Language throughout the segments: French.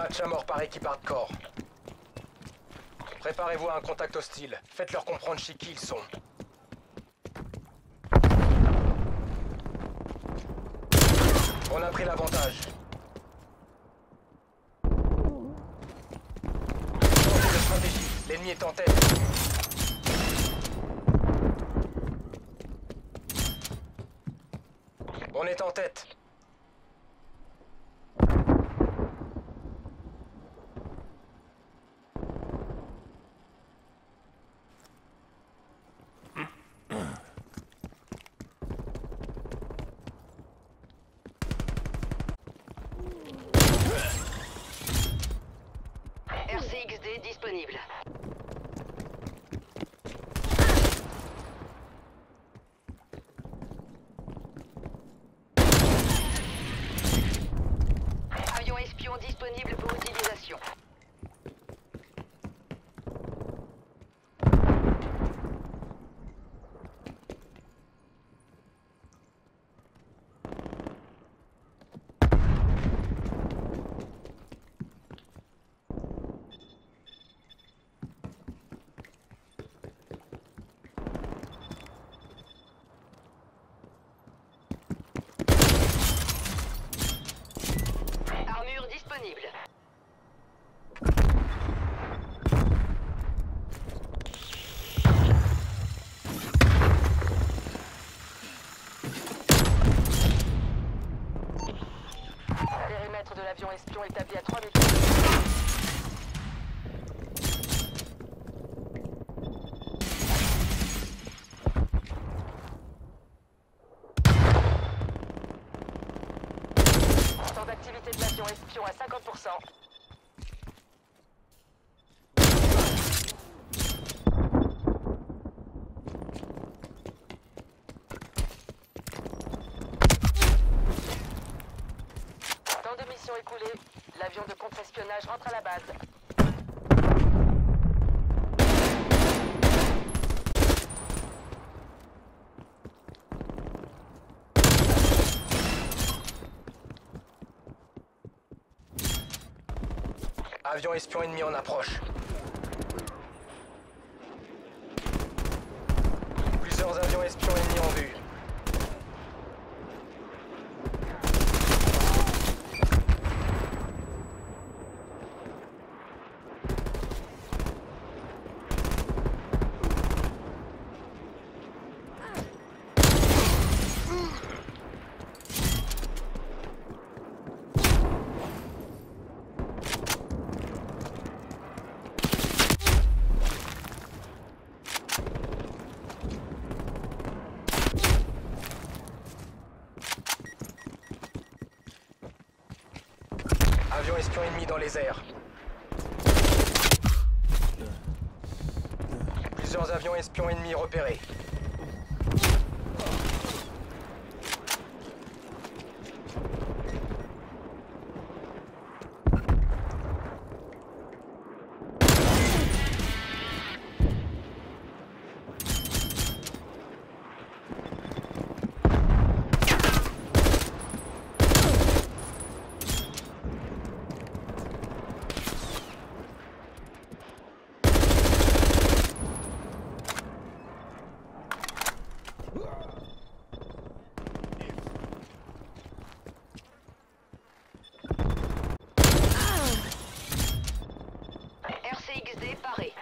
Match à mort par équipe hardcore. Préparez-vous à un contact hostile. Faites-leur comprendre chez qui ils sont. On a pris l'avantage. Changez de stratégie. L'ennemi est en tête. On est en tête. RCXD disponible. Avion espion disponible pour utilisation. Armure disponible. Périmètre de l'avion espion établi à 3 mètres. Temps d'activité de l'avion espion à 50%. Temps de mission écoulé, l'avion de contre-espionnage rentre à la base. Avion espion ennemi en approche. Plusieurs avions espions ennemis en vue. Avion espion ennemi dans les airs. Plusieurs avions espions ennemis repérés. RCXD paré.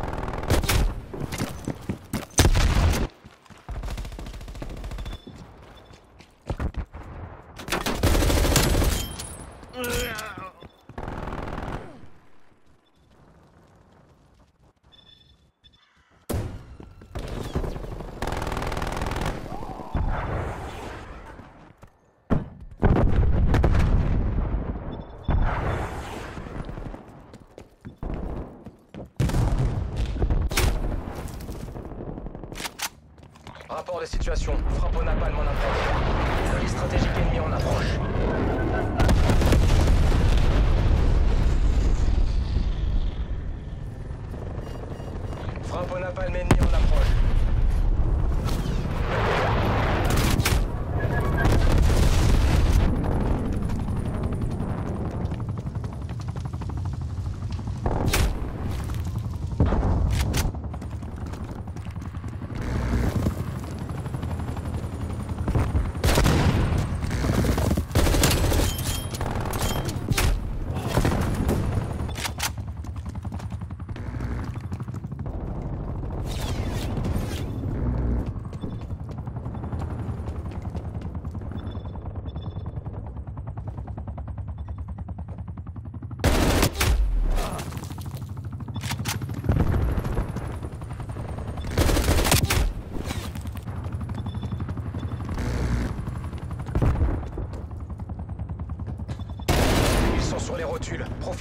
Rapport de situation. Frappe au napalm en approche. Zone stratégique ennemi en approche. Frappe au napalm ennemi en approche.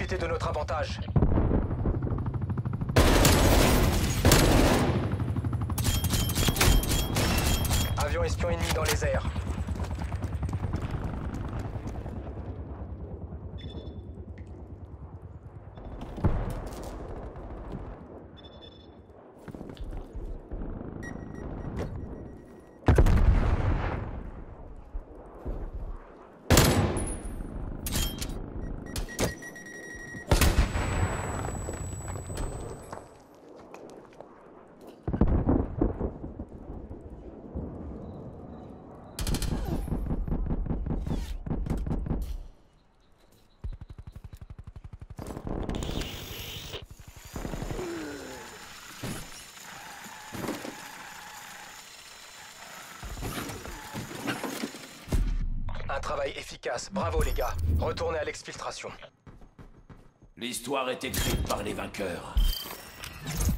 profiter de notre avantage. Avion espion ennemi dans les airs. Un travail efficace. Bravo les gars. Retournez à l'exfiltration. L'histoire est écrite par les vainqueurs.